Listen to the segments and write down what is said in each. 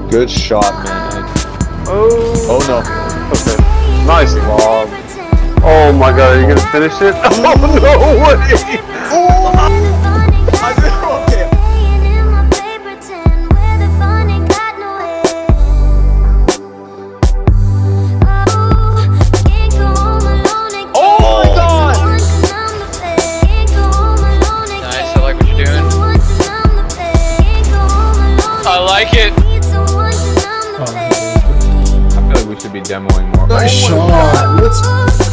Good shot, man. Oh. Oh no. Okay. Nice lob. Oh my god, are you gonna finish it? Oh no way! Oh! I did okay. Oh my god! Nice, I like what you're doing. I like it. I feel like we should be demoing more. Nice shot. Let's.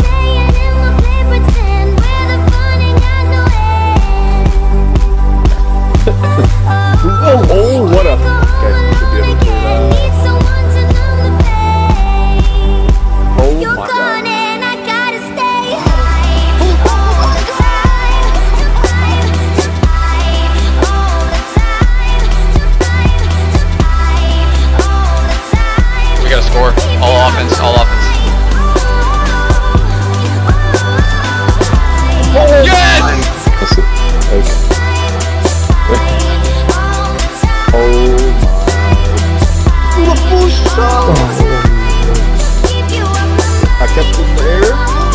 Oh, what a. Okay, we should be able to do that. Oh my god. We gotta score. All offense, all offense. Yes! Listen, okay. Oh my. The push shot! I kept it in the air.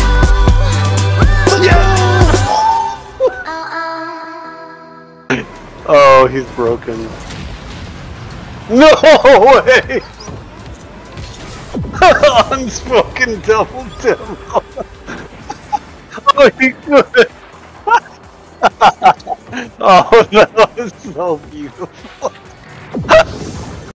Yeah! Oh, he's broken. No way! Unspoken double demo. Oh, he could. Oh, that was so beautiful.